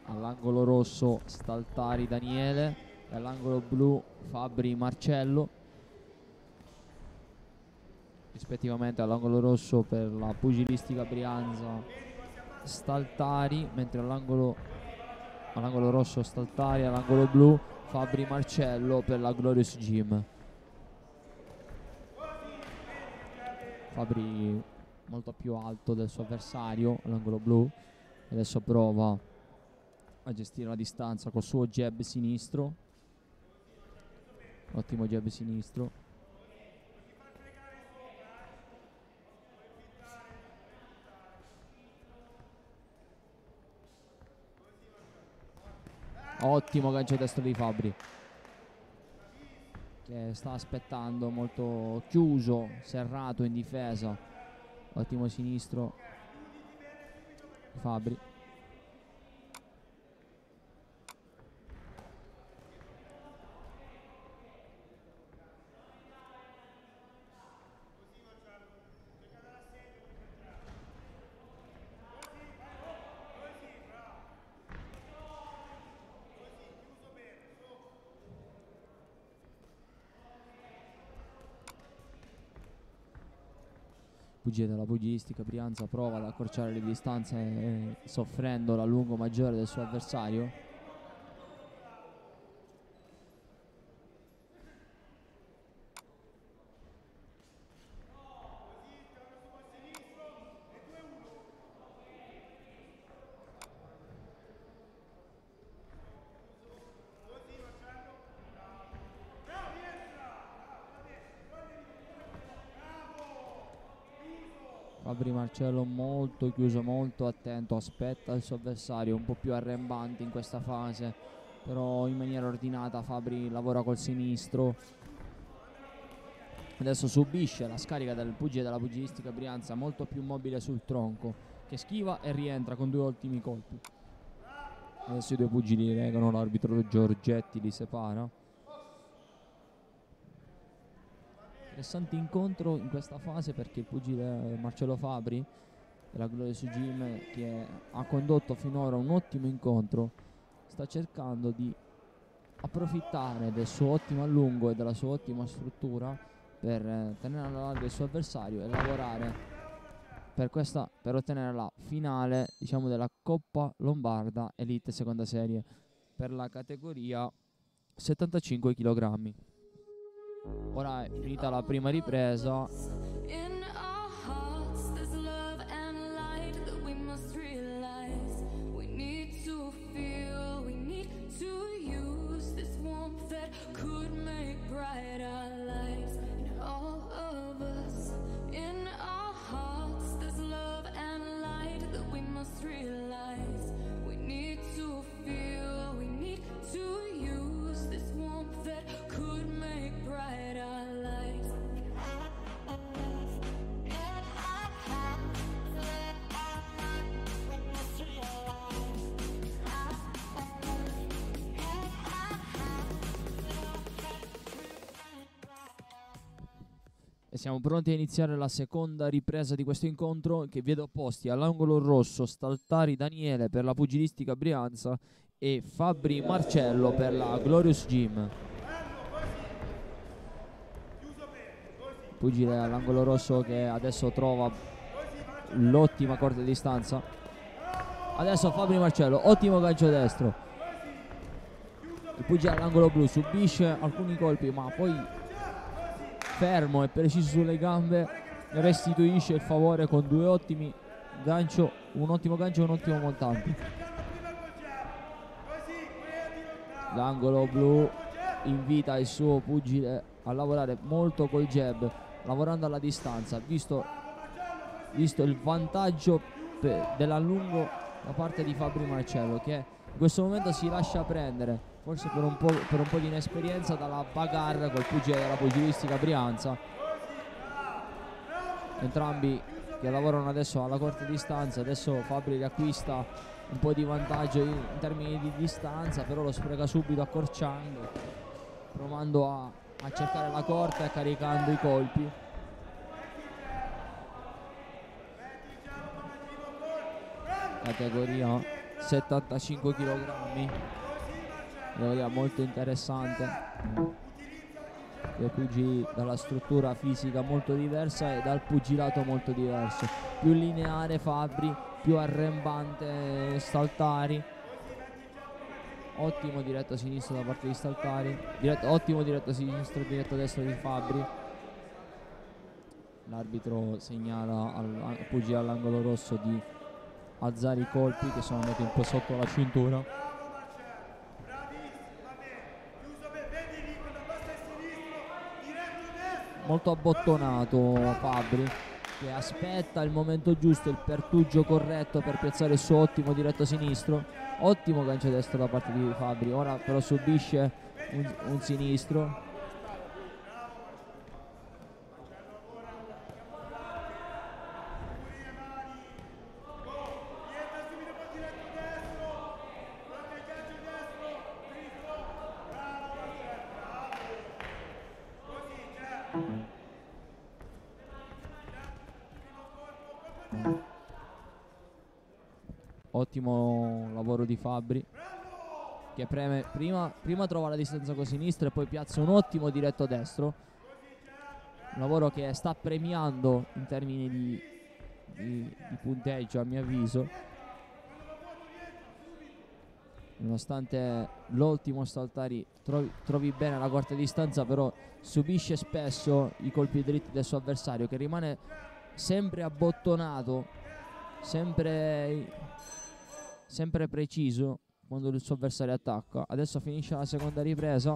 all'angolo rosso Staltari Daniele e all'angolo blu Fabri Marcello, rispettivamente all'angolo rosso per la Pugilistica Brianza Staltari, mentre all'angolo rosso Staltari, all'angolo blu Fabri Marcello per la Glorious Gym. Fabri molto più alto del suo avversario all'angolo blu, adesso prova a gestire la distanza col suo jab sinistro, ottimo jab sinistro. Ottimo gancio destro di Fabri, che sta aspettando, molto chiuso, serrato in difesa. Ottimo sinistro Fabri. Pugile della Pugilistica Brianza prova ad accorciare le distanze soffrendo l'allungo maggiore del suo avversario. Fabri Marcello molto chiuso, molto attento, aspetta il suo avversario, un po' più arrembante in questa fase, però in maniera ordinata Fabri lavora col sinistro. Adesso subisce la scarica del pugile della Pugilistica Brianza, molto più mobile sul tronco, che schiva e rientra con due ottimi colpi. Adesso i due pugili regano, l'arbitro Giorgetti li separa. Interessante incontro in questa fase perché il pugile Marcello Fabri della Glorious Gym, che ha condotto finora un ottimo incontro, sta cercando di approfittare del suo ottimo allungo e della sua ottima struttura per tenere alla larga il suo avversario e lavorare per ottenere la finale, diciamo, della Coppa Lombarda Elite seconda serie per la categoria 75 kg. Ora è finita la prima ripresa. E siamo pronti a iniziare la seconda ripresa di questo incontro, che vede opposti all'angolo rosso Staltari Daniele per la Pugilistica Brianza e Fabri Marcello per la Glorious Gym. Pugile all'angolo rosso che adesso trova l'ottima corta distanza. Adesso Fabri Marcello, ottimo gancio destro. Il pugile all'angolo blu subisce alcuni colpi, ma poi fermo e preciso sulle gambe restituisce il favore con due ottimi gancio, un ottimo gancio e un ottimo montante. L'angolo blu invita il suo pugile a lavorare molto col jab, lavorando alla distanza, visto il vantaggio dell'allungo da parte di Fabri Marcello, che in questo momento si lascia prendere forse per un po' di inesperienza dalla bagarre col pugile della Pugilistica Brianza. Entrambi che lavorano adesso alla corta distanza. Adesso Fabri riacquista un po' di vantaggio in termini di distanza, però lo spreca subito accorciando, provando a cercare la corta e caricando i colpi. Categoria 75 kg, devo dire molto interessante. Due pugili dalla struttura fisica molto diversa e dal pugilato molto diverso, più lineare Fabbri, più arrembante Staltari. Ottimo diretto sinistro da parte di Staltari, ottimo diretto sinistro e diretto destro di Fabbri. L'arbitro segnala al pugile all'angolo rosso di alzare i colpi che sono andati un po' sotto la cintura. Molto abbottonato Fabbri, che aspetta il momento giusto, il pertugio corretto per piazzare il suo ottimo diretto sinistro. Ottimo gancio destro da parte di Fabbri, ora però subisce un sinistro. Ottimo lavoro di Fabbri, che preme prima trova la distanza con sinistra e poi piazza un ottimo diretto destro. Un lavoro che sta premiando in termini di punteggio, a mio avviso, nonostante l'ottimo Staltari trovi bene la corta distanza, però subisce spesso i colpi dritti del suo avversario, che rimane sempre abbottonato, sempre preciso quando il suo avversario attacca. Adesso finisce la seconda ripresa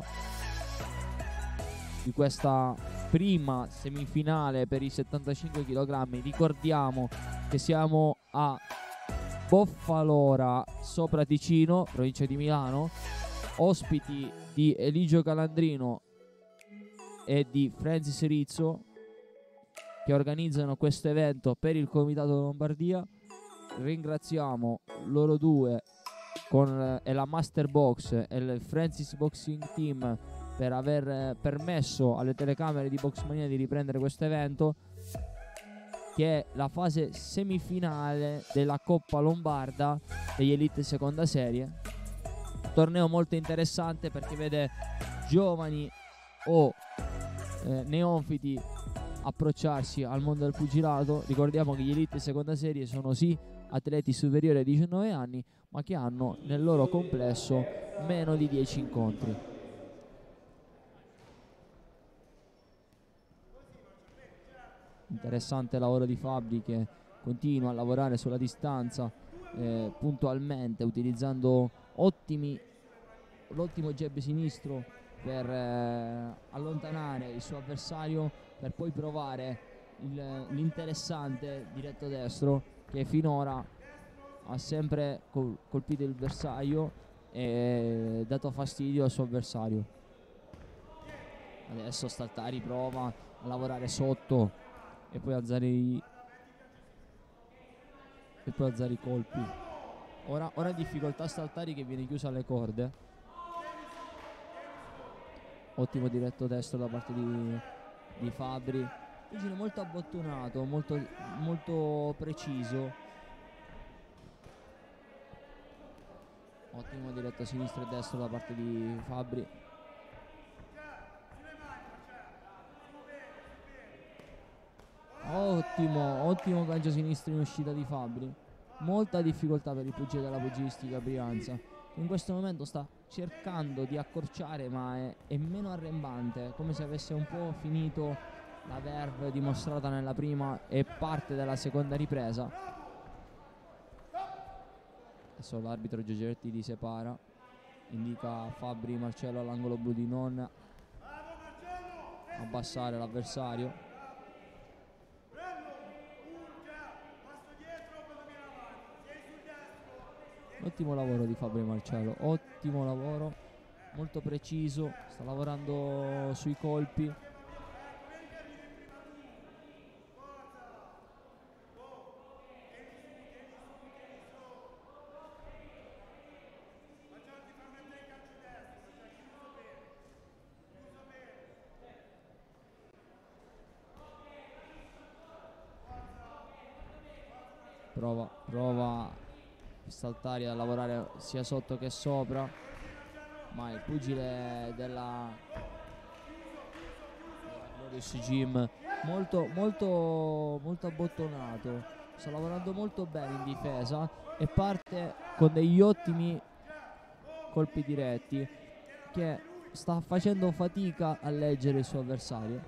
di questa prima semifinale per i 75 kg. Ricordiamo che siamo a Boffalora Sopra Ticino, provincia di Milano, ospiti di Eligio Calandrino e di Francis Rizzo, che organizzano questo evento per il Comitato Lombardia. Ringraziamo loro due e la Master Box e il Francis Boxing Team per aver permesso alle telecamere di Boxmania di riprendere questo evento, che è la fase semifinale della Coppa Lombarda degli Elite Seconda Serie. Torneo molto interessante perché vede giovani o neofiti approcciarsi al mondo del pugilato. Ricordiamo che gli Elite Seconda Serie sono sì atleti superiori ai 19 anni, ma che hanno nel loro complesso meno di 10 incontri. Interessante lavoro di Fabbri, che continua a lavorare sulla distanza puntualmente, utilizzando l'ottimo jab sinistro per allontanare il suo avversario, per poi provare l'interessante diretto destro, che finora ha sempre colpito il bersaglio e dato fastidio al suo avversario. Adesso Staltari prova a lavorare sotto e poi alzare i colpi. Ora in difficoltà Staltari, che viene chiuso alle corde. Ottimo diretto destro da parte di Fabbri, pugile molto abbottonato, molto preciso. Ottimo diretto sinistro e destro da parte di Fabbri. Ottimo gancio sinistro in uscita di Fabbri. Molta difficoltà per il pugile della pugilistica Brianza, che in questo momento sta cercando di accorciare, ma è meno arrembante, come se avesse un po' finito la verve dimostrata nella prima e parte della seconda ripresa. Adesso l'arbitro Giorgetti li separa, indica a Fabbri Marcello all'angolo blu di non abbassare l'avversario. Ottimo lavoro di Fabbri Marcello, ottimo lavoro, molto preciso, sta lavorando sui colpi. Prova saltare da lavorare sia sotto che sopra, ma il pugile della Glorious Gym molto abbottonato, sta lavorando molto bene in difesa e parte con degli ottimi colpi diretti, che sta facendo fatica a leggere il suo avversario.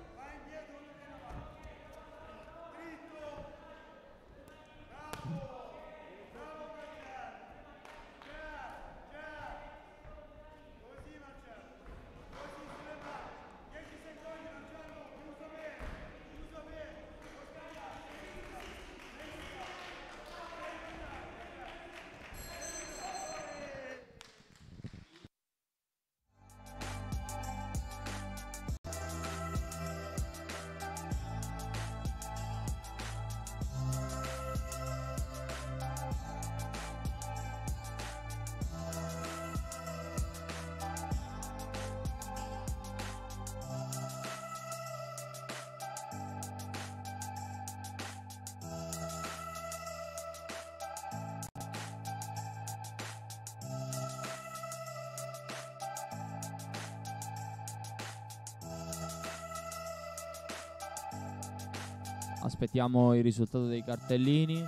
Aspettiamo il risultato dei cartellini.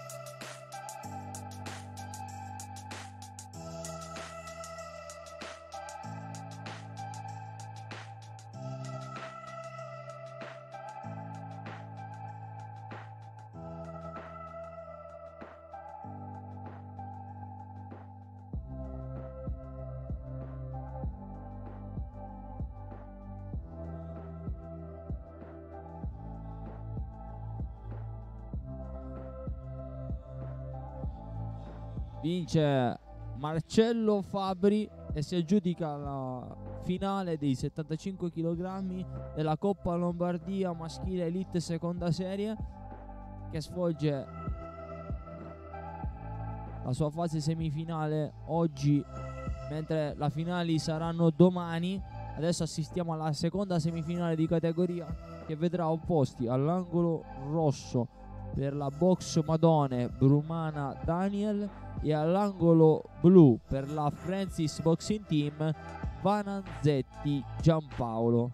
Vince Marcello Fabri e si aggiudica la finale dei 75 kg della Coppa Lombardia maschile Elite seconda serie, che svolge la sua fase semifinale oggi, mentre le finali saranno domani. Adesso assistiamo alla seconda semifinale di categoria, che vedrà opposti all'angolo rosso per la Box Madone Brumana Daniel e all'angolo blu per la Francis Boxing Team Vananzetti Giampaolo.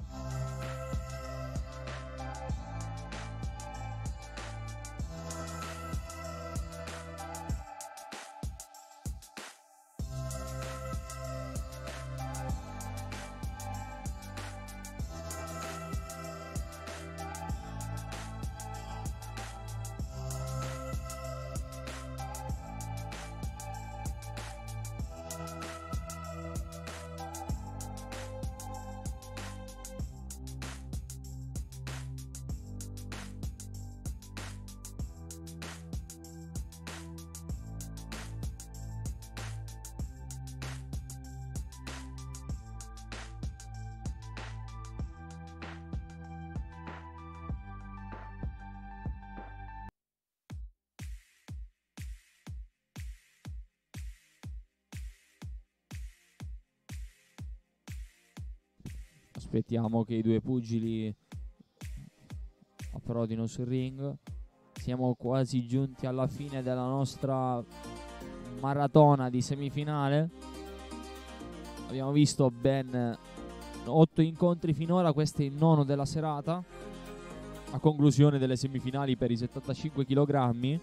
Aspettiamo che i due pugili approdino sul ring. Siamo quasi giunti alla fine della nostra maratona di semifinale. Abbiamo visto ben 8 incontri finora, questo è il nono della serata, a conclusione delle semifinali per i 75 kg.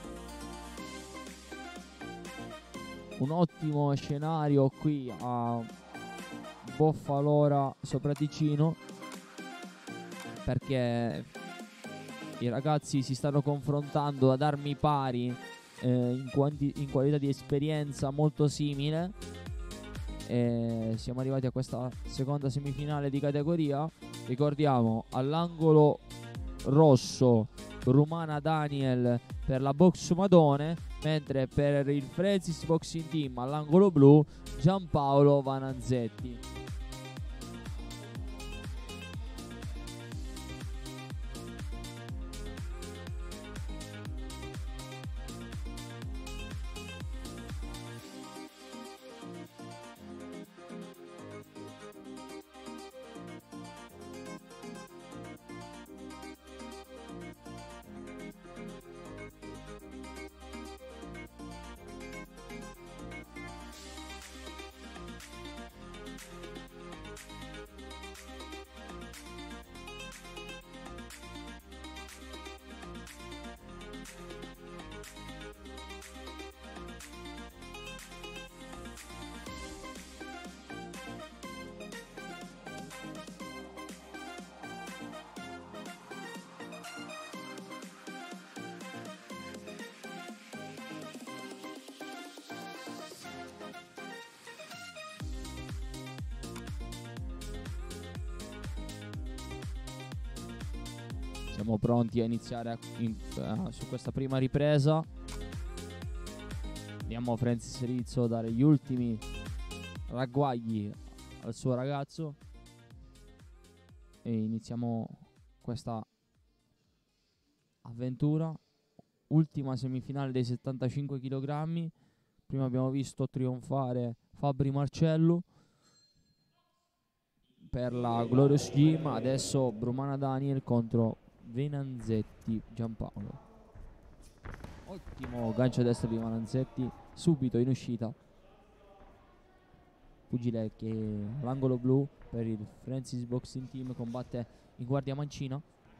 Un ottimo scenario qui a Boffalora sopra Ticino, perché i ragazzi si stanno confrontando ad armi pari, in qualità di esperienza molto simile, e siamo arrivati a questa seconda semifinale di categoria. Ricordiamo, all'angolo rosso Rumana Daniel per la Box Madone, mentre per il Francis Boxing Team all'angolo blu Giampaolo Vananzetti. Siamo pronti a iniziare su questa prima ripresa. Vediamo Francis Rizzo dare gli ultimi ragguagli al suo ragazzo e iniziamo questa avventura. Ultima semifinale dei 75 kg. Prima abbiamo visto trionfare Fabri Marcello per la Glorious Gym, adesso Brumana Daniel contro Venanzetti Giampaolo. Ottimo gancio destro di Venanzetti subito in uscita. Pugile che all'angolo blu per il Francis Boxing Team combatte in guardia mancina.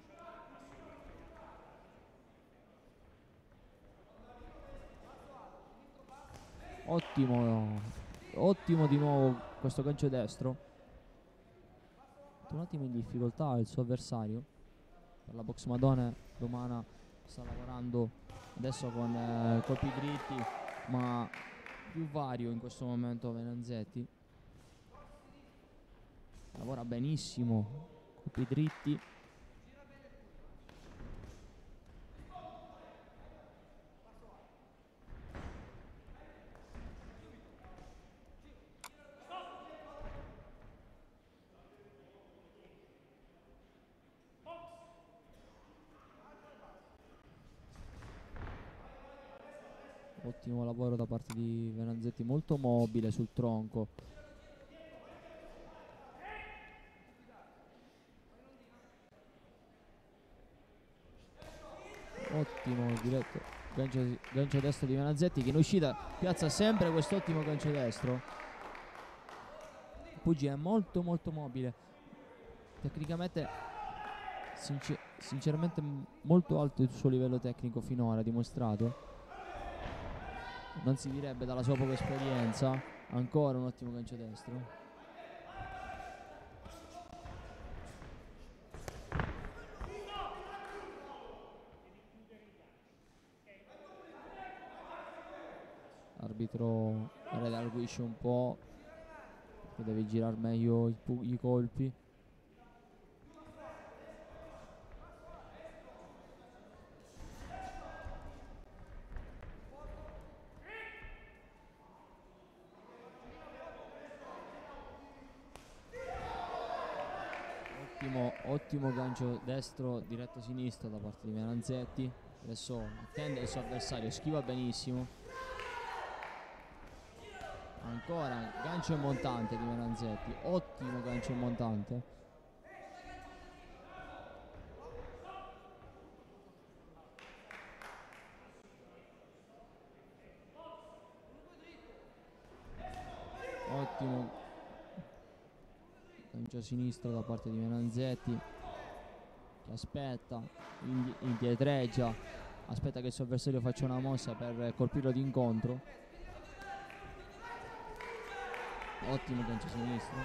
Ottimo di nuovo questo gancio destro. Un attimo in difficoltà il suo avversario. Per la box Madonna Romana sta lavorando adesso con colpi dritti, ma più vario in questo momento Venanzetti. Lavora benissimo, colpi dritti. Ottimo lavoro da parte di Venanzetti, molto mobile sul tronco. Ottimo diretto gancio destro di Venanzetti, che in uscita piazza sempre quest'ottimo gancio destro. Puggi è molto mobile, tecnicamente sinceramente molto alto il suo livello tecnico finora dimostrato. Non si direbbe dalla sua poca esperienza. Ancora un ottimo gancio destro. L'arbitro redarguisce un po', che deve girare meglio i colpi. Ottimo gancio destro diretto sinistro da parte di Venanzetti. Adesso attende il suo avversario, schiva benissimo. Ancora gancio montante di Venanzetti, ottimo gancio montante. Ottimo gancio sinistro da parte di Venanzetti, che aspetta, indietreggia, aspetta che il suo avversario faccia una mossa per colpirlo d'incontro. Ottimo gancio sinistro.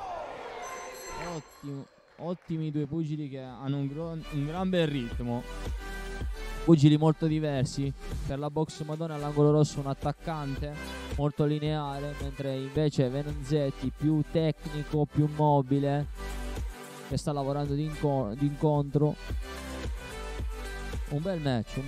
Ottimi i due pugili che hanno un gran bel ritmo. Pugili molto diversi. Per la box Madonna all'angolo rosso un attaccante molto lineare, mentre invece Venanzetti più tecnico, più mobile, che sta lavorando d'incontro. Un bel match.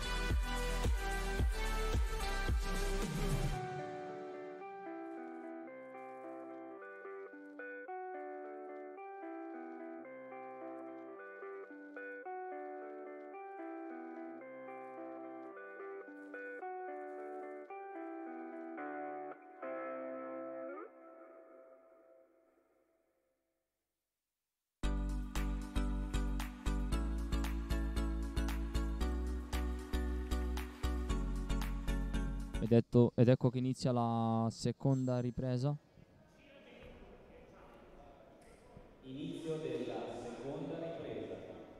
Ed ecco che inizia la seconda ripresa. Inizio della seconda ripresa.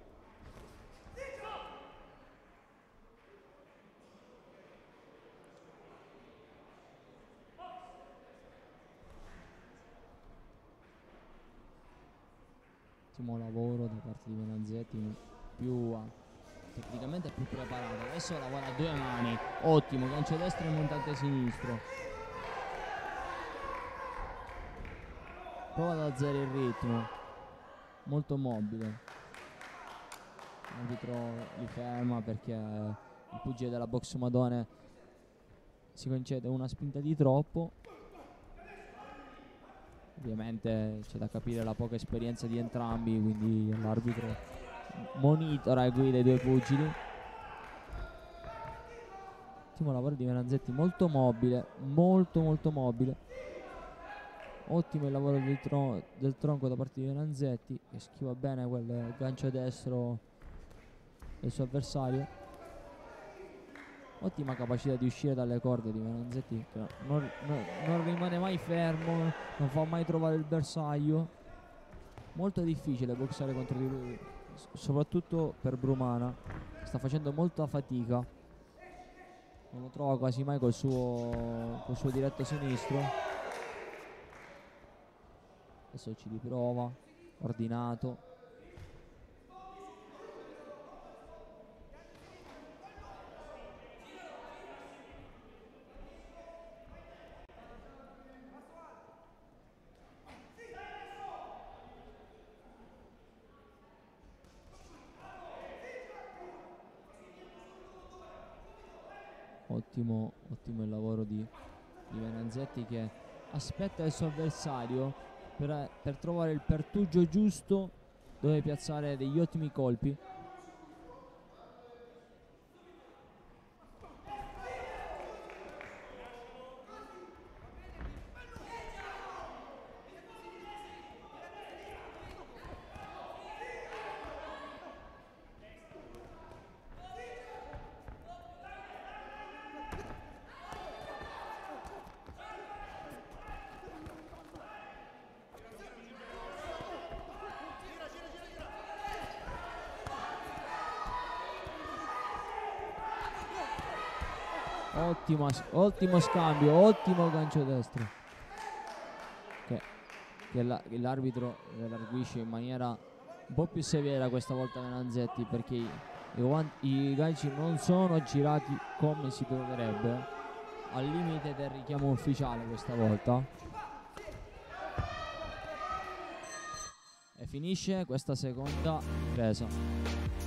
Ottimo lavoro da parte di Venanzetti, tecnicamente più preparato. Adesso lavora a due mani. Ottimo gancio destro e montante sinistro. Prova ad alzare il ritmo, molto mobile. L'arbitro li ferma perché il pugile della Box Madone si concede una spinta di troppo. Ovviamente c'è da capire la poca esperienza di entrambi, quindi l'arbitro monitora e guida i due pugili. Ottimo lavoro di Venanzetti, molto mobile, molto mobile. Ottimo il lavoro del tronco da parte di Venanzetti, che schiva bene quel gancio destro del suo avversario. Ottima capacità di uscire dalle corde di Venanzetti, che non rimane mai fermo, non fa mai trovare il bersaglio. Molto difficile boxare contro di lui, soprattutto per Brumana. Sta facendo molta fatica, non lo trova quasi mai col suo diretto sinistro. Adesso ci riprova, ordinato. Ottimo il lavoro di Venanzetti, che aspetta il suo avversario per trovare il pertugio giusto dove piazzare degli ottimi colpi. Ottimo scambio, ottimo gancio destro che l'arbitro redarguisce in maniera un po' più severa questa volta Venanzetti, perché i ganci non sono girati come si dovrebbe, al limite del richiamo ufficiale questa volta. E finisce questa seconda presa.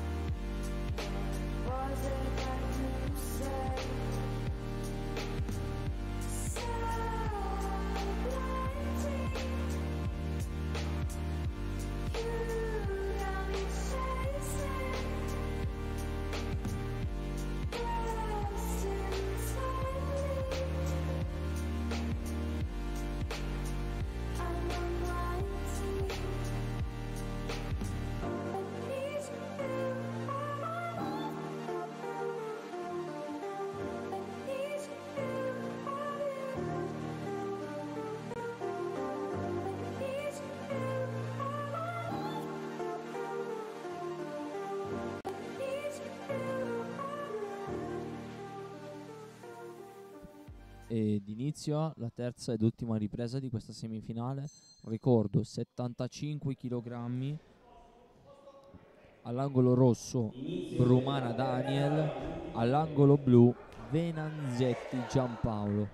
Ed inizia la terza ed ultima ripresa di questa semifinale. Ricordo 75 kg. All'angolo rosso Brumana Daniel, all'angolo blu Venanzetti Giampaolo.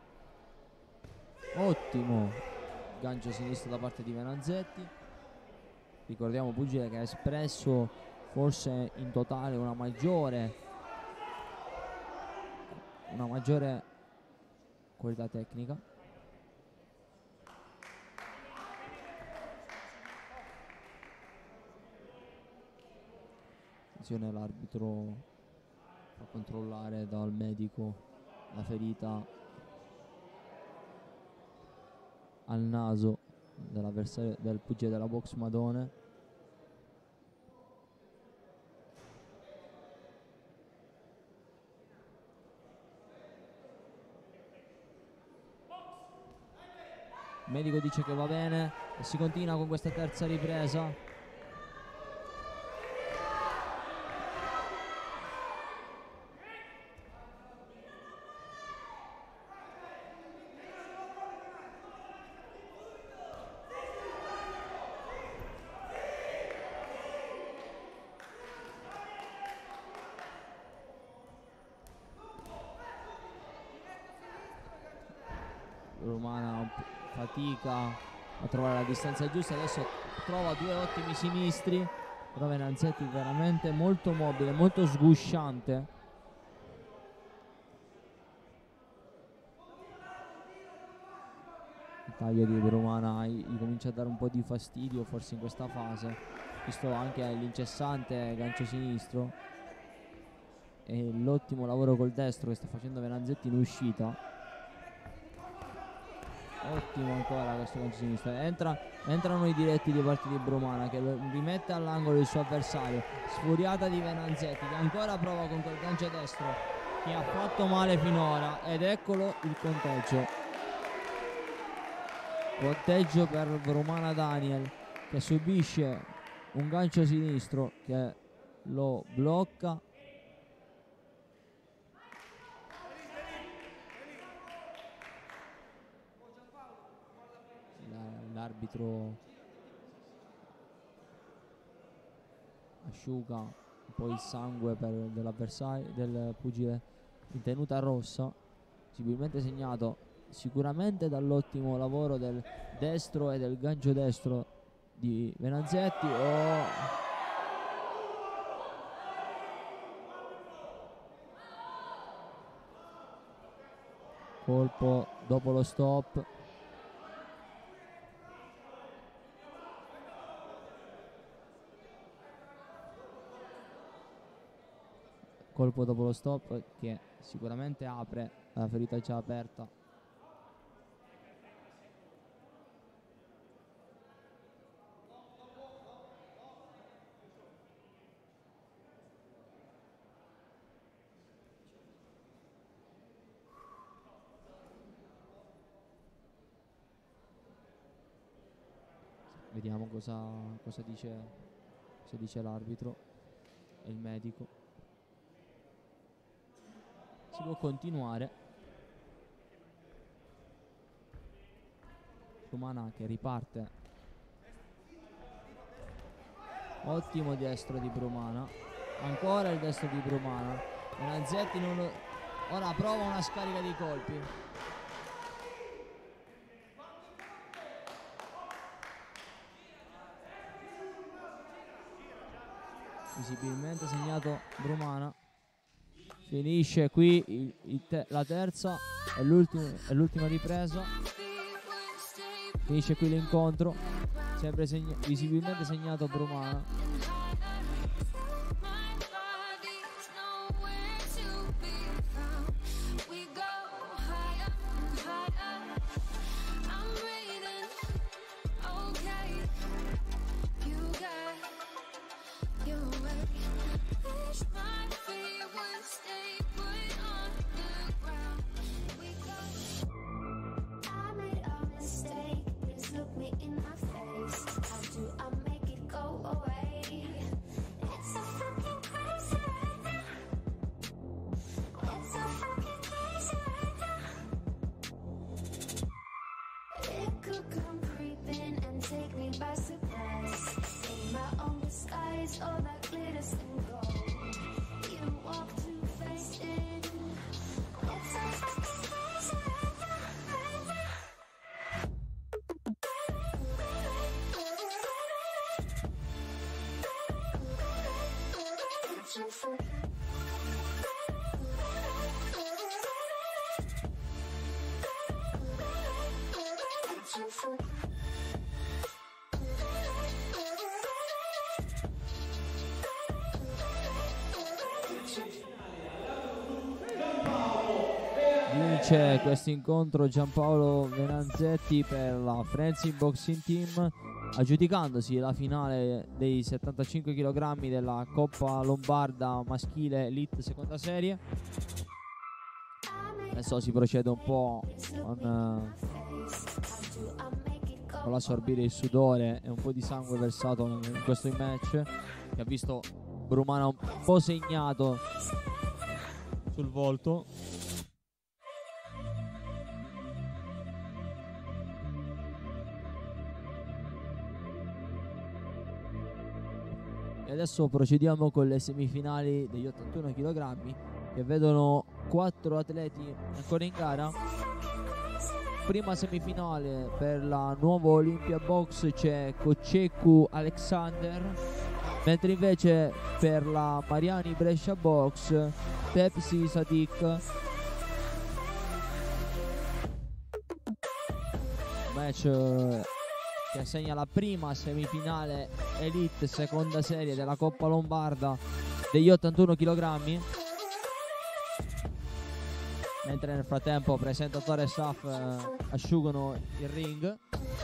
Ottimo gancio sinistro da parte di Venanzetti. Ricordiamo pugile che ha espresso forse in totale una maggiore qualità tecnica. Attenzione, l'arbitro fa controllare dal medico la ferita al naso dell'avversario, del pugile della Box Madone. Il medico dice che va bene e si continua con questa terza ripresa. Romana fatica a trovare la distanza giusta, adesso trova due ottimi sinistri però Venanzetti veramente molto mobile, molto sgusciante. Il taglio di Brumana gli comincia a dare un po' di fastidio forse in questa fase, visto anche l'incessante gancio sinistro e l'ottimo lavoro col destro che sta facendo Venanzetti in uscita. Ottimo ancora questo gancio sinistro. Entrano i diretti di parte di Brumana che rimette all'angolo il suo avversario. Sfuriata di Venanzetti che ancora prova con quel gancio destro che ha fatto male finora, ed eccolo il conteggio. Conteggio per Brumana Daniel che subisce un gancio sinistro che lo blocca. L'arbitro asciuga un po' il sangue dell'avversario, del pugile in tenuta rossa, visibilmente segnato sicuramente dall'ottimo lavoro del destro e del gancio destro di Venanzetti. Colpo dopo lo stop. Colpo dopo lo stop che sicuramente apre la ferita già aperta. Vediamo cosa dice l'arbitro e il medico. Si può continuare. Brumana che riparte. Ottimo destro di Brumana. Ancora il destro di Brumana. Venanzetti ora prova una scarica di colpi. Visibilmente segnato Brumana. Finisce qui la terza e l'ultima ripresa. Finisce qui l'incontro. Sempre visibilmente segnato Brumana. Vince questo incontro Giampaolo Venanzetti per la Frenzy Boxing Team, aggiudicandosi la finale dei 75 kg della Coppa Lombarda maschile Elite seconda serie. Adesso si procede un po' con l'assorbire il sudore e un po' di sangue versato in questo match, che ha visto Brumana un po' segnato sul volto. E adesso procediamo con le semifinali degli 81 kg che vedono 4 atleti ancora in gara. Prima semifinale per la Nuova Olympia Box c'è Koceku Alexander mentre invece per la Mariani Brescia Box Tepsi Sadiq, match che segna la prima semifinale Elite seconda serie della Coppa Lombarda degli 81 kg. Mentre nel frattempo presentatore e staff asciugano il ring.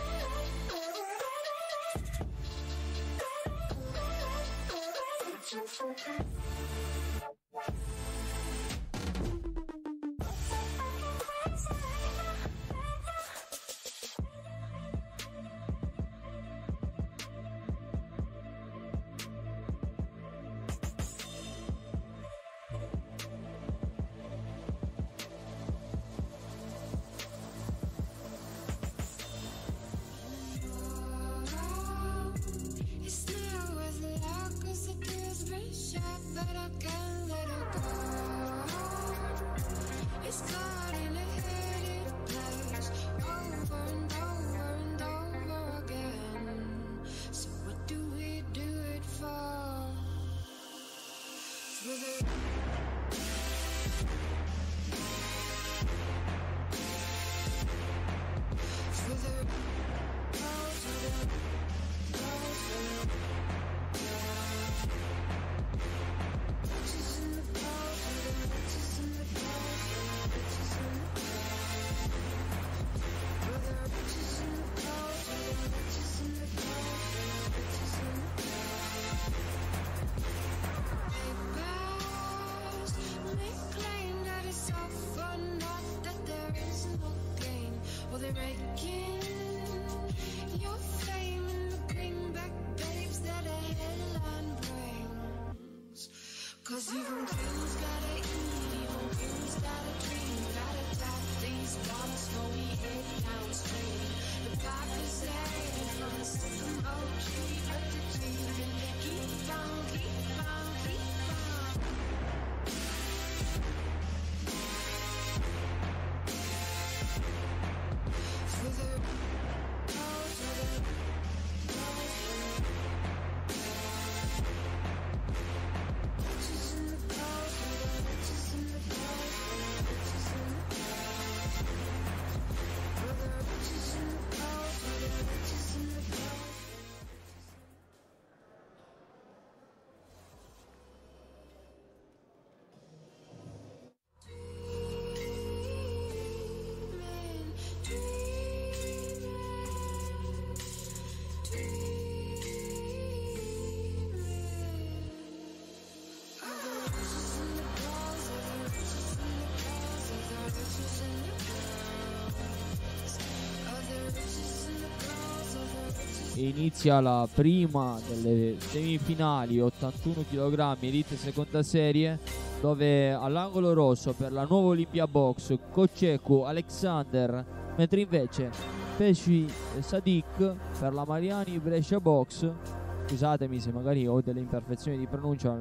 Inizia la prima delle semifinali 81 kg Elite seconda serie, dove all'angolo rosso per la nuova Olimpia Box Koceku Alexander, mentre invece Pesci Sadiq per la Mariani Brescia Box. Scusatemi se magari ho delle imperfezioni di pronuncia,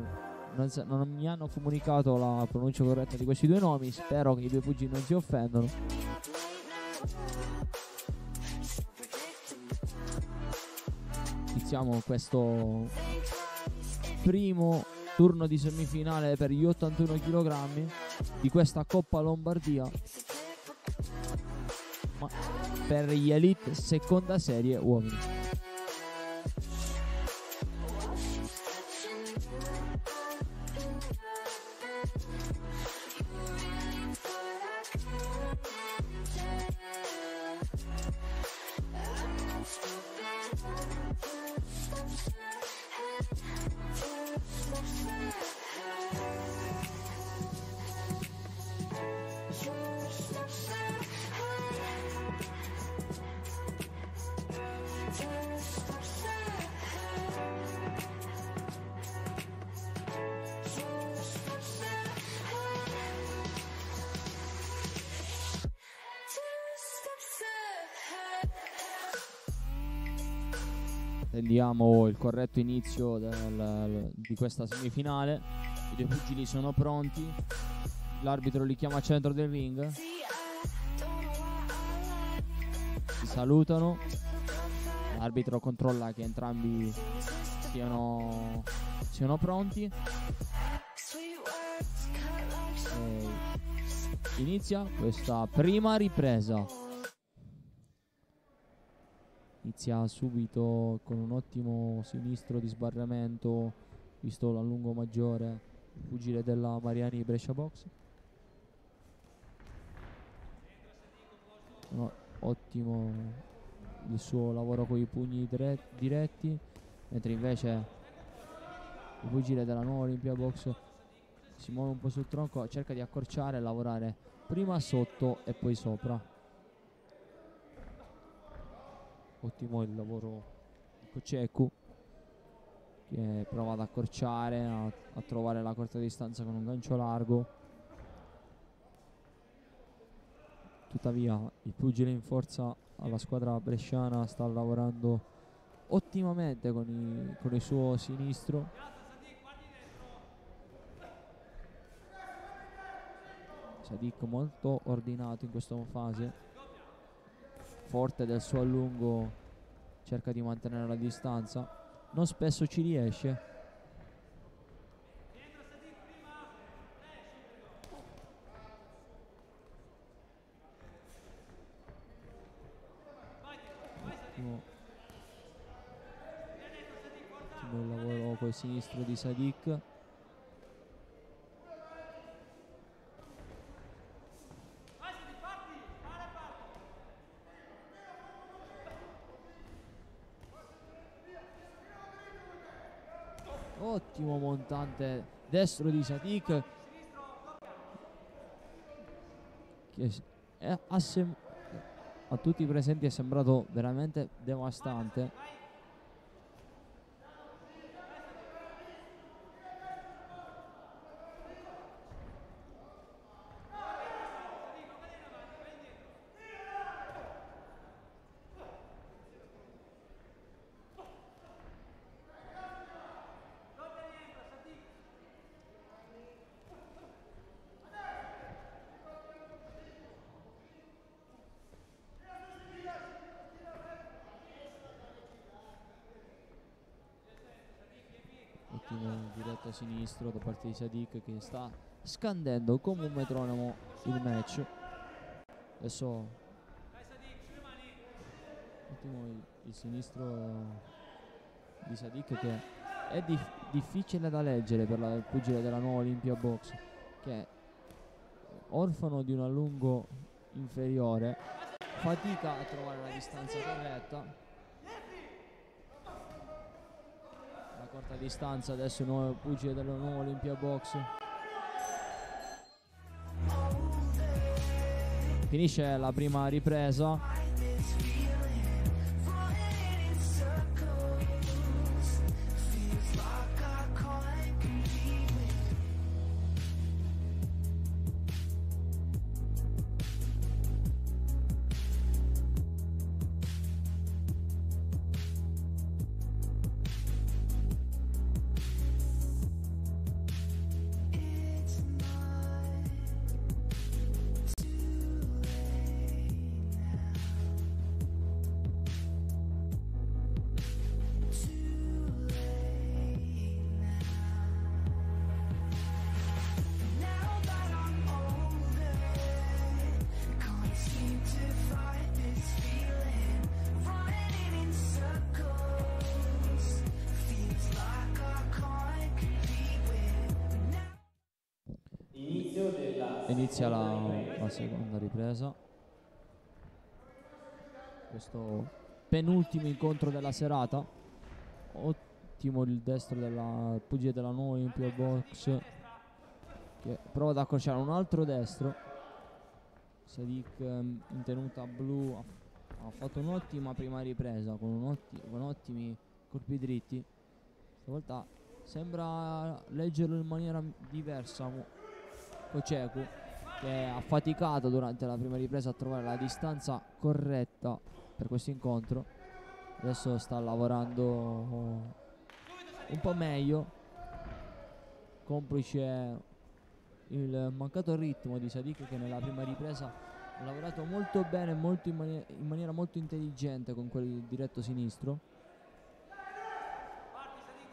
non mi hanno comunicato la pronuncia corretta di questi due nomi, spero che i due pugili non si offendano. Iniziamo questo primo turno di semifinale per gli 81 kg di questa Coppa Lombardia, ma per gli Elite seconda serie uomini. Vediamo il corretto inizio di questa semifinale. I due pugili sono pronti, l'arbitro li chiama al centro del ring, si salutano, l'arbitro controlla che entrambi siano pronti. E inizia questa prima ripresa. Inizia subito con un ottimo sinistro di sbarramento, visto l'allungo maggiore, il pugile della Mariani Brescia Box. Ottimo il suo lavoro con i pugni diretti, mentre invece il pugile della nuova Olimpia Box si muove un po' sul tronco, cerca di accorciare e lavorare prima sotto e poi sopra. Ottimo il lavoro di Koceku, che prova ad accorciare, a trovare la corta distanza con un gancio largo. Tuttavia il pugile in forza alla squadra bresciana sta lavorando ottimamente con il suo sinistro. Sadiq molto ordinato in questa fase, forte del suo allungo, cerca di mantenere la distanza, non spesso ci riesce. Ottimo il lavoro col sinistro di Sadiq. Ottimo montante destro di Sadiq, che a tutti i presenti è sembrato veramente devastante. Diretto sinistro da parte di Sadiq, che sta scandendo come un metronomo il match. Adesso ottimo il sinistro di Sadiq, che è difficile da leggere per il pugile della nuova Olimpia Box, che è orfano di un allungo inferiore, fatica a trovare la distanza corretta. Corta distanza adesso il nuovo pugile della nuova Olimpia Box. Finisce la prima ripresa. Inizia la seconda ripresa. Questo penultimo incontro della serata. Ottimo il destro della pugile della nuova Olimpia Box, che prova ad accorciare un altro destro. Sadiq in tenuta blu ha fatto un'ottima prima ripresa con ottimi colpi dritti. Stavolta sembra leggerlo in maniera diversa Koceku, che ha faticato durante la prima ripresa a trovare la distanza corretta per questo incontro. Adesso sta lavorando un po' meglio, complice il mancato ritmo di Sadiq, che nella prima ripresa ha lavorato molto bene, in maniera molto intelligente con quel diretto sinistro.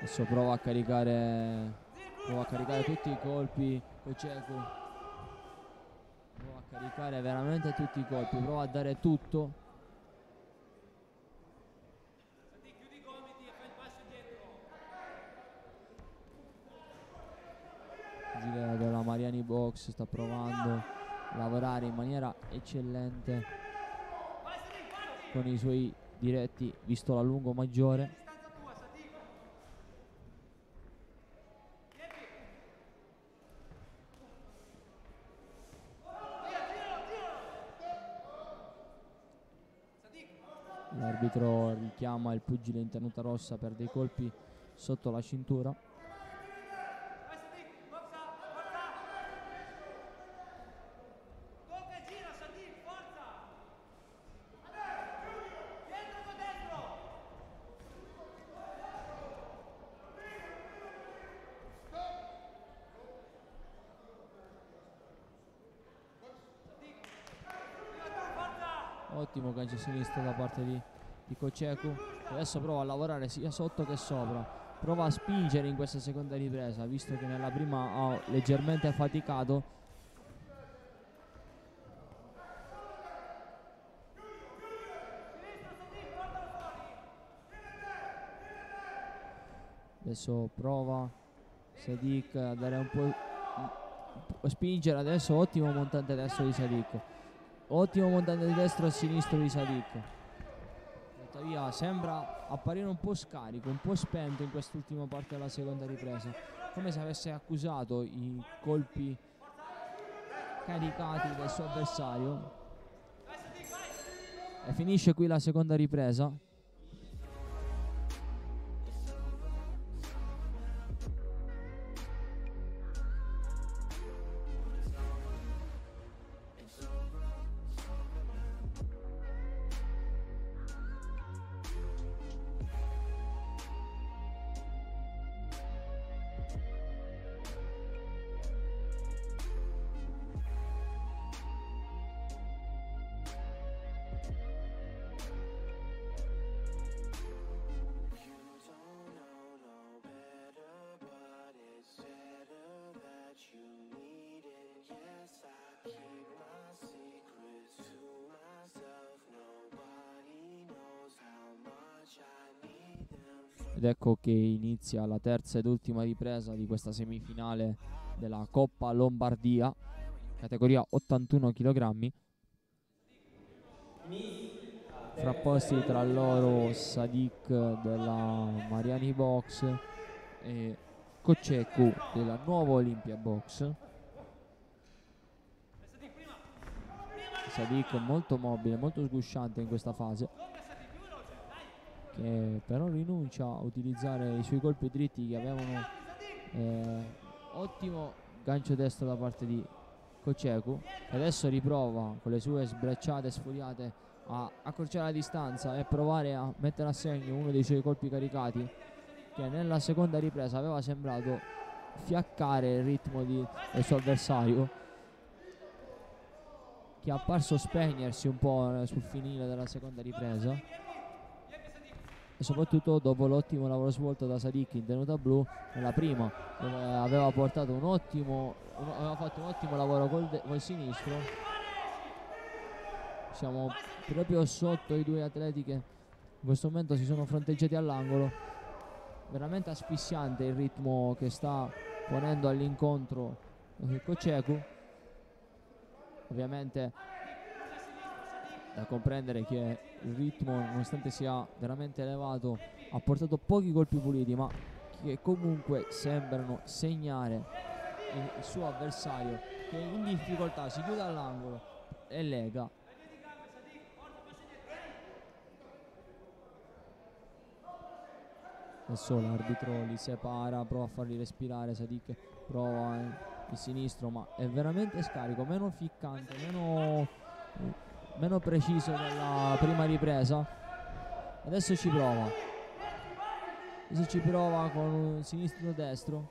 Adesso prova a caricare tutti i colpi Koceku. Prova a caricare veramente tutti i colpi, prova a dare tutto. Il pugile della Mariani Box sta provando a lavorare in maniera eccellente con i suoi diretti, visto l'allungo maggiore. L'arbitro richiama il pugile in tenuta rossa per dei colpi sotto la cintura. Ottimo gancio sinistro da parte di Koceku. Adesso prova a lavorare sia sotto che sopra. Prova a spingere in questa seconda ripresa, visto che nella prima ha leggermente faticato. Adesso prova Sadiq a dare un po' a spingere. Adesso ottimo montante destro di Sadiq. Ottimo montante di destro e sinistro di Sadiq. Tuttavia sembra apparire un po' scarico, un po' spento in quest'ultima parte della seconda ripresa, come se avesse accusato i colpi caricati del suo avversario. E finisce qui la seconda ripresa. Ed ecco che inizia la terza ed ultima ripresa di questa semifinale della Coppa Lombardia, categoria 81 kg. Frapposti tra loro Sadiq della Mariani Box e Koceku della Nuova Olimpia Box. Sadiq molto mobile, molto sgusciante in questa fase, che però rinuncia a utilizzare i suoi colpi dritti che avevano ottimo gancio destro da parte di Koceku, che adesso riprova con le sue sbrecciate sfuriate a accorciare la distanza e provare a mettere a segno uno dei suoi colpi caricati, che nella seconda ripresa aveva sembrato fiaccare il ritmo del suo avversario, che è apparso spegnersi un po' sul finire della seconda ripresa. E soprattutto dopo l'ottimo lavoro svolto da Sadiq in tenuta blu nella prima, dove aveva portato aveva fatto un ottimo lavoro col sinistro. Siamo proprio sotto i due atleti che in questo momento si sono fronteggiati all'angolo. Veramente asfissiante il ritmo che sta ponendo all'incontro Koceku. Ovviamente da comprendere che il ritmo, nonostante sia veramente elevato, ha portato pochi colpi puliti, ma che comunque sembrano segnare il suo avversario, che in difficoltà si chiude all'angolo e lega. Adesso l'arbitro li separa, prova a farli respirare. Sadiq prova il sinistro, ma è veramente scarico, meno ficcante, meno preciso della prima ripresa. Adesso ci prova con un sinistro destro.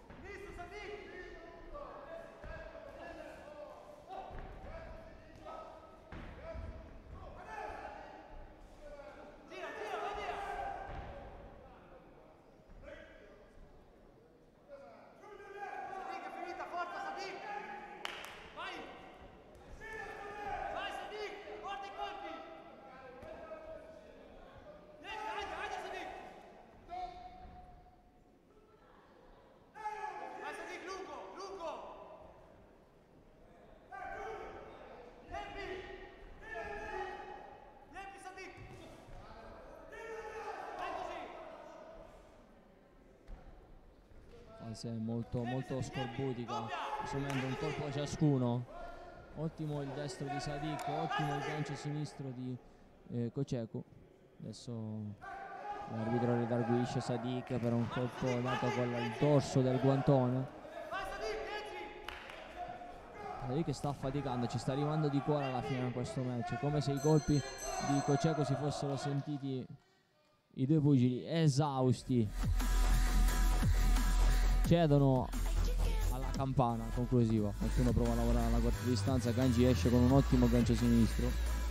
fase molto scorbutica, subendo un colpo ciascuno. Ottimo il destro di Sadik, ottimo il gancio sinistro di Cocecu. Adesso l'arbitro redarguisce Sadik per un colpo dato con il dorso del guantone. Sadik sta affaticando, ci sta arrivando di cuore alla fine in questo match, come se i colpi di Cocecu si fossero sentiti i due pugili esausti. Cedono alla campana conclusiva. Qualcuno prova a lavorare alla corta distanza. Gangi esce con un ottimo gancio sinistro.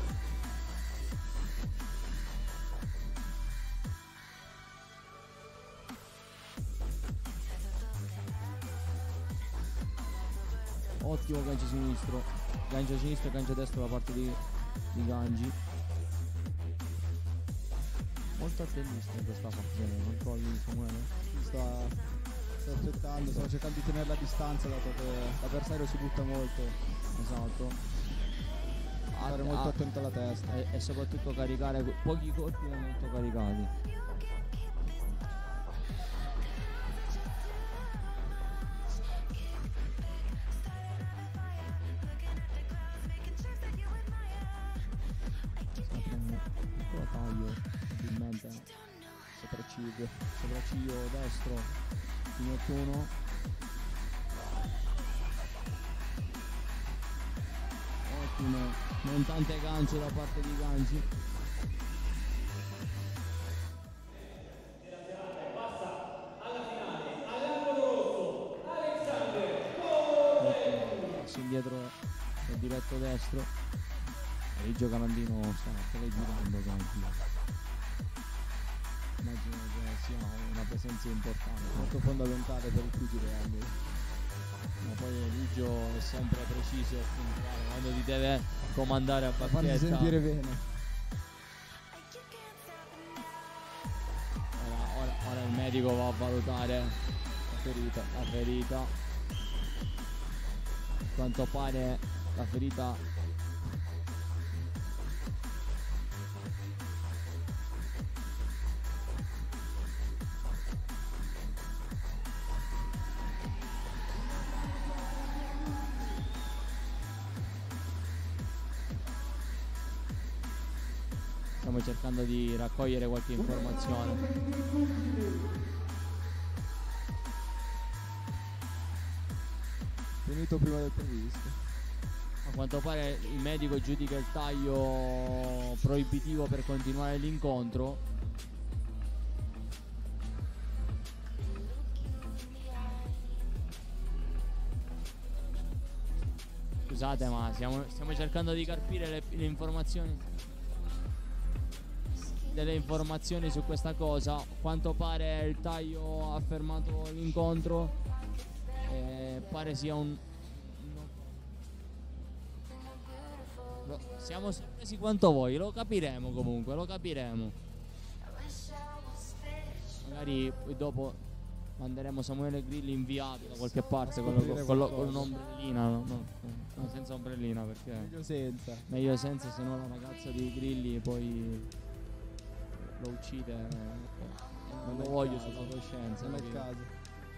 Ottimo gancio sinistro e gancio destro da parte di Gangi. Molto attentista in questa fazione, controlli Samuele. Sta aspettando, sta cercando di tenere la distanza dato che l'avversario si butta molto. Esatto. Stare molto attento alla testa. E soprattutto caricare pochi colpi ma molto caricati. Piccolo taglio, probabilmente sopracciglio destro di Nettuno. Ottimo, non tante gancio da parte di Gangi. Passo indietro del diretto destro. Riggio Calandino sta telegirando Gangi. Immagino che sia una presenza importante, Molto fondamentale per il pugile Andy. ma poi Ligio è sempre preciso e puntuale quando ti deve comandare a Farsi bacchetta. sentire bene. Ora il medico va a valutare la ferita. A quanto pare la ferita stiamo cercando di raccogliere qualche informazione. Finito prima del previsto. A quanto pare il medico giudica il taglio proibitivo per continuare l'incontro. Scusate, ma stiamo cercando di carpire le informazioni. Delle informazioni su questa cosa. A quanto pare il taglio ha fermato l'incontro. Pare sia un no, siamo sorpresi quanto voi, lo capiremo comunque, lo capiremo. Magari poi dopo manderemo Samuele Grilli inviato da qualche parte con un'ombrellina, no, senza ombrellina perché meglio senza, se no la ragazza di Grilli poi lo uccide, non lo voglio sulla coscienza. Non è il caso.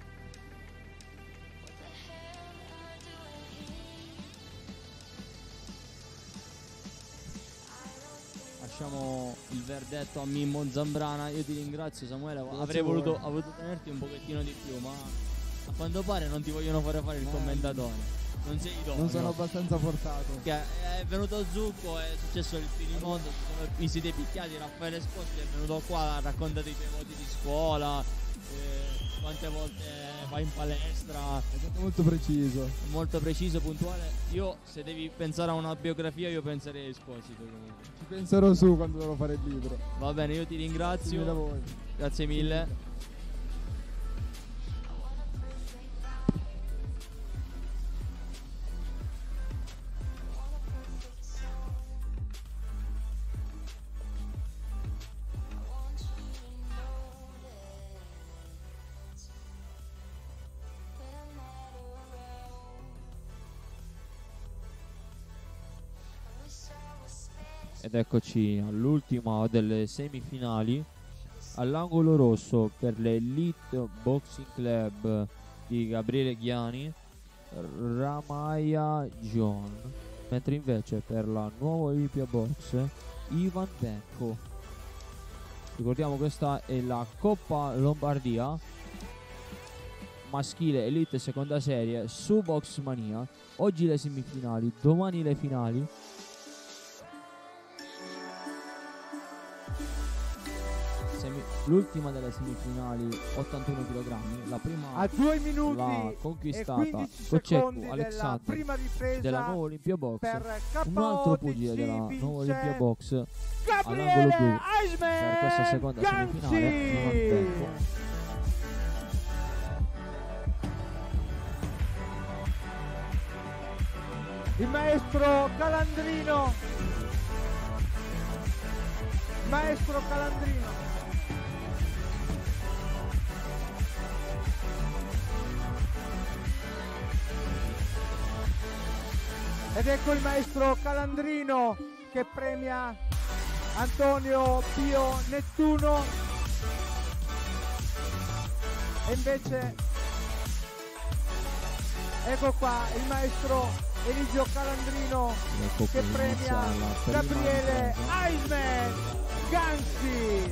Lasciamo il verdetto a Mimmo Zambrana. Io ti ringrazio Samuele, avrei voluto tenerti un pochettino di più, ma a quanto pare non ti vogliono fare il commentatore. Non sei idoneo. Non sono abbastanza portato. Che è venuto Zucco, è successo il finimondo, vi siete picchiati, Raffaele Esposito è venuto qua a raccontare i tuoi voti di scuola, quante volte vai in palestra. È stato molto preciso. Puntuale. Io se devi pensare a una biografia io penserei a Esposito comunque. Ci penserò su quando dovrò fare il libro. Va bene, io ti ringrazio. Grazie a voi. Grazie mille. Ed eccoci all'ultima delle semifinali, all'angolo rosso per l'Elite Boxing Club di Gabriele Ghiani, Ramaya John, mentre invece per la nuova Olympia Box Ivan Benko. Ricordiamo, questa è la Coppa Lombardia maschile Elite seconda serie su Box Mania. Oggi le semifinali, domani le finali. L'ultima delle semifinali 81 kg, la prima a 2 minuti l'ha conquistata e 15 Kocheku secondi della Alexander prima ripresa della nuova Olympia Box. per Un altro KO pugile della nuova vince Olympia Box all'angolo Gabriele blu Iceman per questa seconda semifinale. Non ha tempo. Il maestro Calandrino, maestro Calandrino. Ed ecco il maestro Calandrino che premia Antonio Pio Nettuno. E invece ecco qua il maestro Eligio Calandrino che premia Gabriele Iceman Ganzi.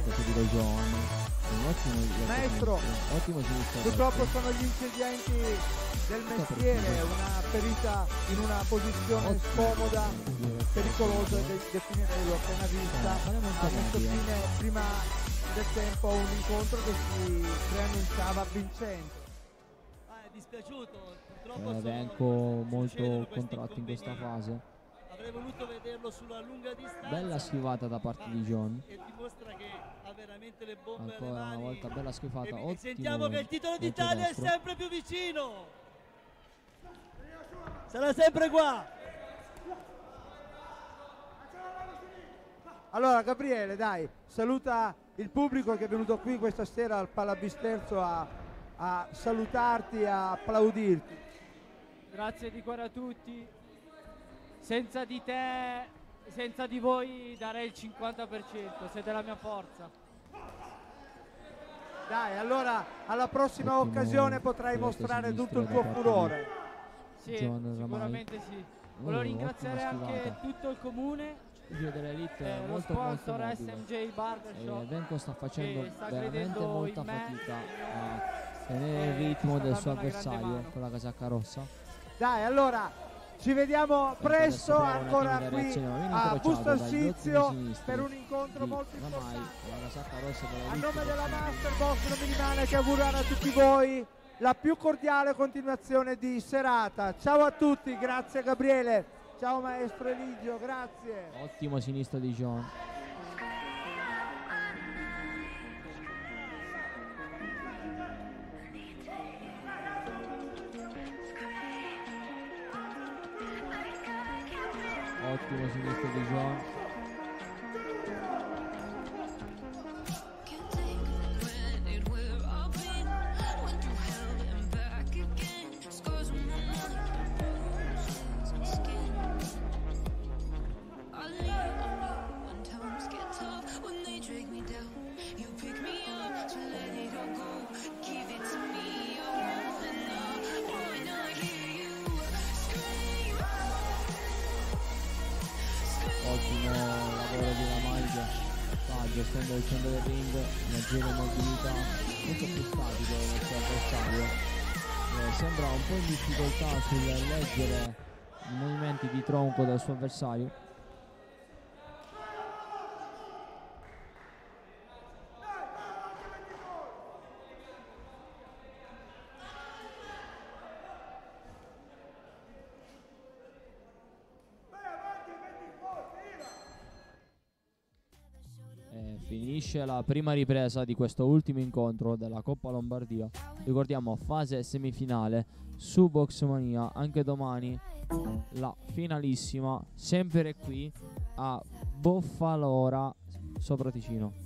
Maestro, purtroppo sono gli incidenti del mestiere, una ferita in una posizione scomoda, pericolosa, definirei, l'ho appena vista. Ha messo fine prima del tempo a un incontro che si preannunciava vincente. È dispiaciuto, purtroppo Benko molto contratto in questa fase. Avrei voluto vederlo sulla lunga distanza. Bella schivata da parte di John. E dimostra che ha veramente le bombe alle Ancora mani. una volta bella schivata. Ottimo. Sentiamo che il titolo destro. d'Italia è sempre più vicino. Sarà sempre qua. Allora Gabriele, dai, saluta il pubblico che è venuto qui questa sera al Palabisterzo a salutarti, a applaudirti. Grazie di cuore a tutti. Senza di te, senza di voi darei il 50%, siete la mia forza. Dai, allora alla prossima occasione potrai mostrare tutto il tuo furore. Sì, sicuramente sì. Volevo ringraziare anche tutto il comune, dell'Elite, lo molto sponsor molto SMJ Barbershop. Benko sta facendo sta veramente credendo molta in me. fatica a tenere il ritmo del suo avversario con la casacca rossa. Dai, allora ci vediamo presto ancora qui a Busto Arsizio per un incontro molto importante. A nome della Masterbox non mi rimane che augurare a tutti voi la più cordiale continuazione di serata. Ciao a tutti, grazie Gabriele, ciao maestro Eligio, grazie. Ottimo sinistro di John. Ottimo sinistro di John. Ottimo lavoro di Ramaglia, sta gestendo il centro del ring, maggiore mobilità, molto più statico del suo avversario. Sembra un po' in difficoltà sul leggere i movimenti di tronco del suo avversario. Finisce la prima ripresa di questo ultimo incontro della Coppa Lombardia. Ricordiamo, fase semifinale su Boxmania. Anche domani la finalissima, sempre qui a Boffalora sopra Ticino.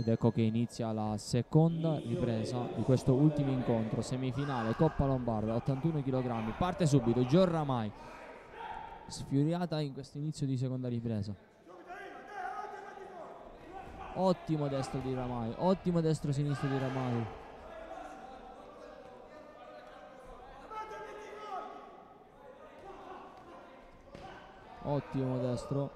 Ed ecco che inizia la seconda ripresa di questo ultimo incontro, semifinale Coppa Lombarda, 81 kg. Parte subito Gio Ramai, sfuriata in questo inizio di seconda ripresa. Ottimo destro di Ramai, ottimo destro-sinistro di Ramai. Ottimo destro.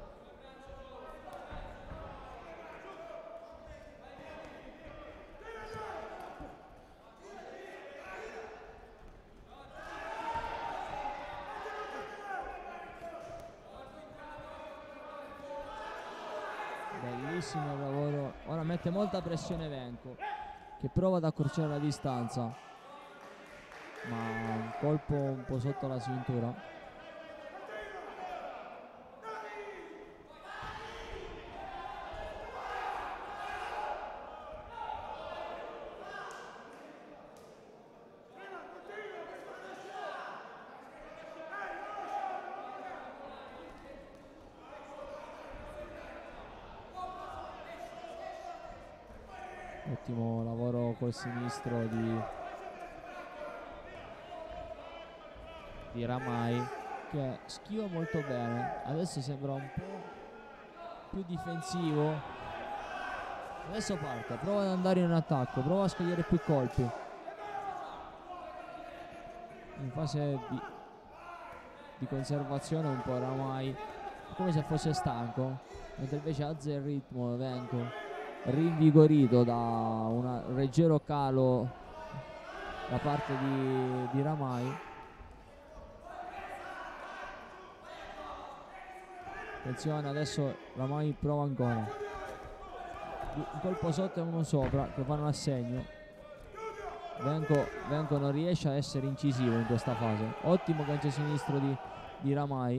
Bellissimo lavoro. Ora mette molta pressione Venco, che prova ad accorciare la distanza, ma un colpo un po' sotto la cintura. Ottimo lavoro col sinistro di Ramai, che schiva molto bene. Adesso sembra un po' più difensivo. Adesso parte, prova ad andare in attacco, prova a scogliere più colpi. In fase di conservazione un po' Ramai, come se fosse stanco, mentre invece alza il ritmo Venco, rinvigorito da un leggero calo da parte di Ramai. Attenzione, adesso Ramai prova ancora, un colpo sotto e uno sopra che fanno assegno. Venco non riesce a essere incisivo in questa fase. Ottimo gancio sinistro di Ramai.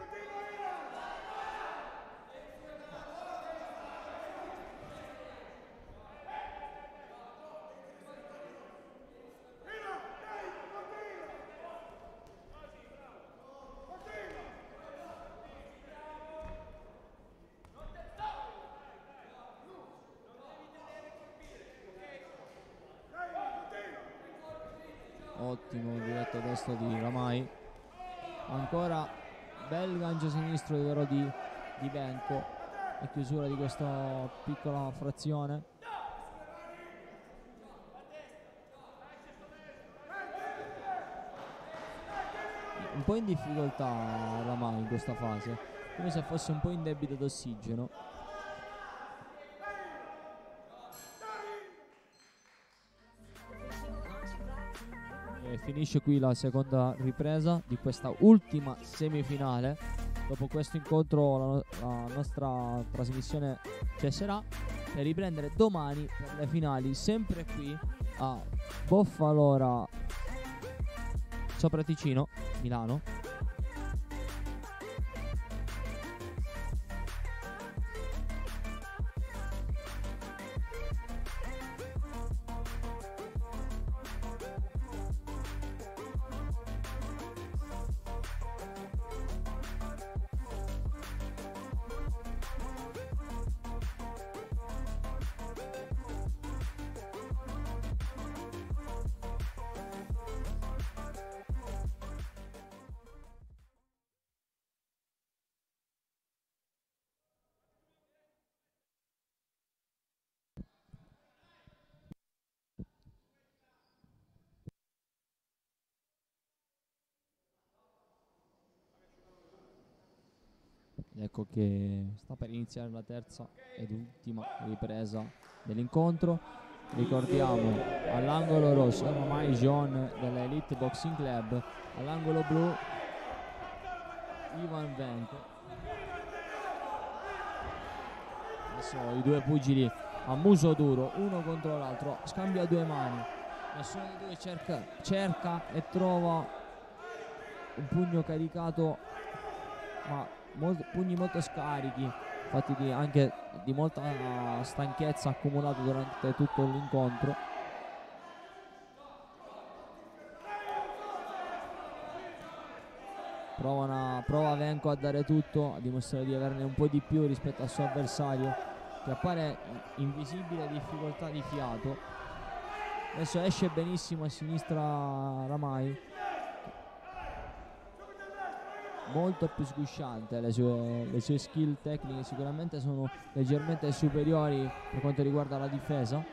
Ottimo diretto destro di Ramai. Ancora bel gancio sinistro però di Venco e chiusura di questa piccola frazione. Un po' in difficoltà Ramai in questa fase, come se fosse un po' in debito d'ossigeno. Finisce qui la seconda ripresa di questa ultima semifinale. Dopo questo incontro la nostra trasmissione cesserà per riprendere domani per le finali, sempre qui a Boffalora Sopra Ticino, Milano. Ecco che sta per iniziare la terza ed ultima ripresa dell'incontro. Ricordiamo all'angolo rosso Ramai John dell'Elite Boxing Club, all'angolo blu Ivan Venco. Adesso i due pugili a muso duro, uno contro l'altro, scambio a due mani, nessuno dei due cerca e trova un pugno caricato, ma pugni molto scarichi, fatti anche di molta stanchezza accumulata durante tutto l'incontro. Prova Venco a dare tutto, a dimostrare di averne un po' di più rispetto al suo avversario. che appare invisibile, difficoltà di fiato. Adesso esce benissimo a sinistra Ramai, molto più sgusciante, le sue skill tecniche sicuramente sono leggermente superiori per quanto riguarda la difesa.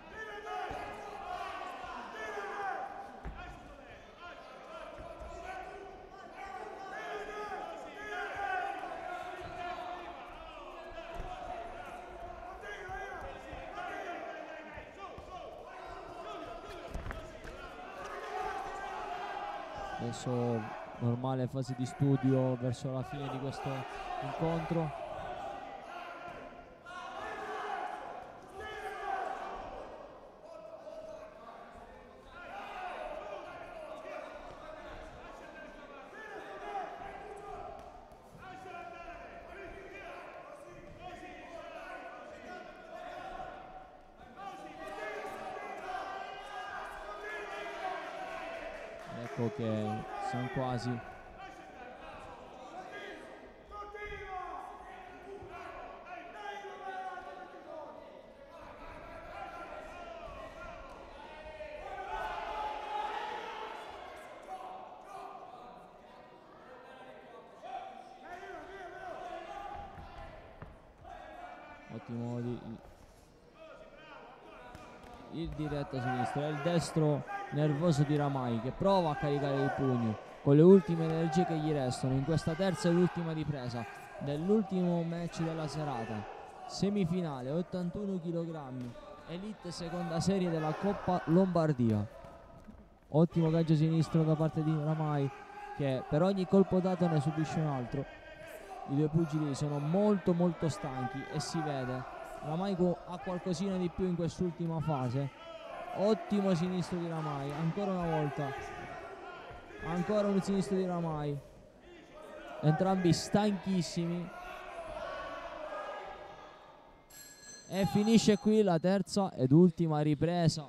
Adesso normale fase di studio verso la fine di questo incontro. Ecco che siamo quasi. Ottimo il diretto sinistro e il destro nervoso di Ramai, che prova a caricare il pugno con le ultime energie che gli restano in questa terza e ultima ripresa dell'ultimo match della serata, semifinale 81 kg, Elite seconda serie della Coppa Lombardia. Ottimo gaggio sinistro da parte di Ramai, che per ogni colpo dato ne subisce un altro. I due pugili sono molto stanchi e si vede. Ramai ha qualcosina di più in quest'ultima fase. Ottimo sinistro di Ramai, ancora una volta, ancora un sinistro di Ramai, entrambi stanchissimi, e finisce qui la terza ed ultima ripresa.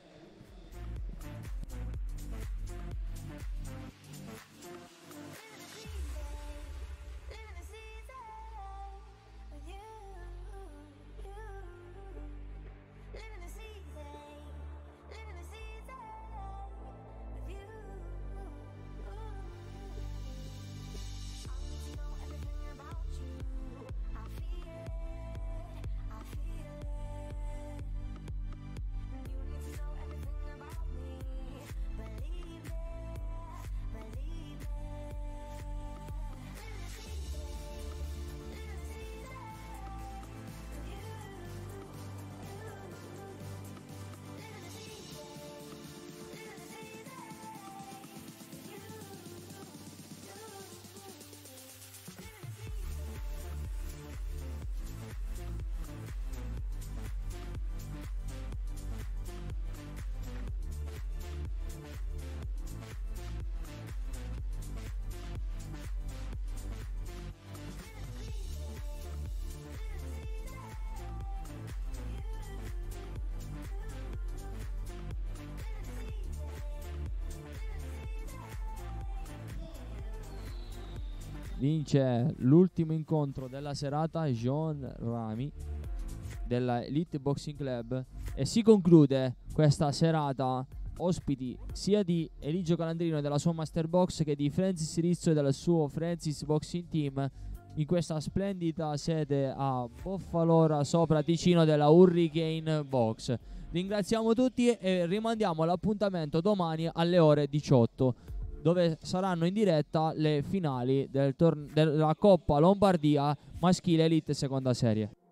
Vince l'ultimo incontro della serata John Rami della Elite Boxing Club e si conclude questa serata ospiti sia di Eligio Calandrino e della sua Master Box che di Francis Rizzo e del suo Francis Boxing Team in questa splendida sede a Boffalora sopra Ticino della Hurricane Box. Ringraziamo tutti e rimandiamo l'appuntamento domani alle ore 18, dove saranno in diretta le finali della Coppa Lombardia maschile Elite seconda serie.